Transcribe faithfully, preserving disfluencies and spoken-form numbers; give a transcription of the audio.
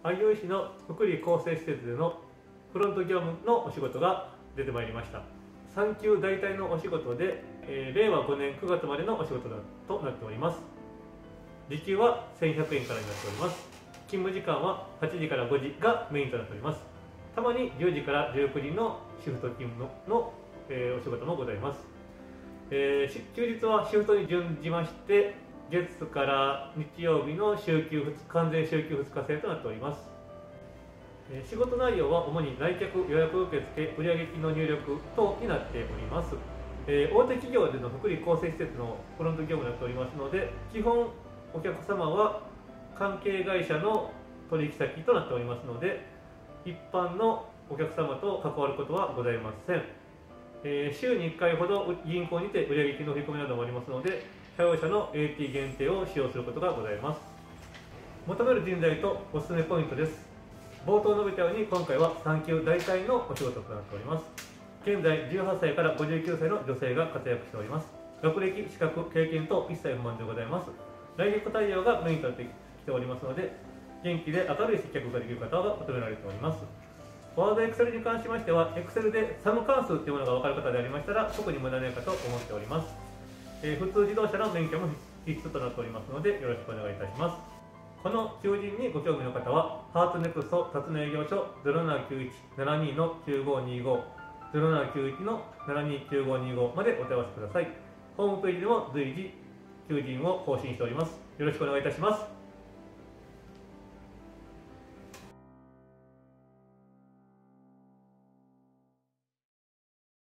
相生市の福利厚生施設でのフロント業務のお仕事が出てまいりました。産休代替のお仕事で、えー、れいわごねんくがつまでのお仕事だとなっております。時給はせんひゃくえんからになっております。勤務時間ははちじからごじがメインとなっております。たまにじゅうじからじゅうくじのシフト勤務 の, の、えー、お仕事もございます。えー、休日はシフトに準じまして、月から日曜日の週休ふつ完全週休ふつか制となっております。えー、仕事内容は主に来客、予約受付、売上金の入力等になっております。えー、大手企業での福利厚生施設のフロント業務になっておりますので、基本お客様は関係会社の取引先となっておりますので、一般のお客様と関わることはございません。えー、週にいっかいほど銀行にて売上金の振り込みなどもありますので、社用車の エーティー 限定を使用することがございます。求める人材とおすすめポイントです。冒頭述べたように、今回は産休代替のお仕事となっております。現在じゅうはっさいからごじゅうきゅうさいの女性が活躍しております。学歴、資格、経験等一切不満でございます。来客対応がメインとなってきておりますので、元気で明るい接客ができる方が求められております。ワードエクセルに関しましては、エクセルでサム関数というものが分かる方でありましたら、特に無駄ないかと思っております。えー、普通自動車の免許も必須となっておりますので、よろしくお願いいたします。この求人にご興味の方は、ハーツネクスト辰野営業所 ゼロななきゅういち ななに きゅうごにご ゼロななきゅういち ななに きゅうごにご までお問い合わせください。ホームページでも随時求人を更新しております。よろしくお願いいたします。